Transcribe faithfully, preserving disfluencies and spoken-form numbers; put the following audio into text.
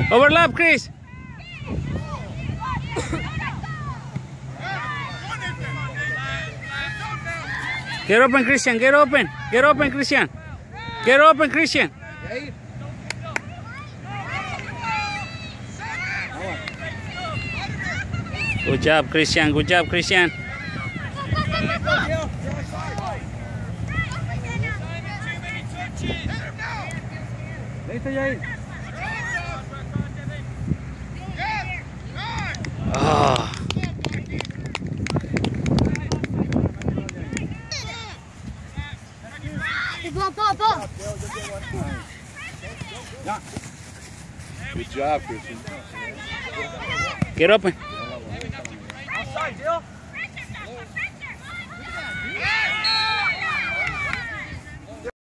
Overlap, Chris. Get open, Christian. Get open. Get open, Christian. Get open, Christian. Good job, Christian. Good job, Christian. Oh. Good job, Christian. Get open. Outside, Jill.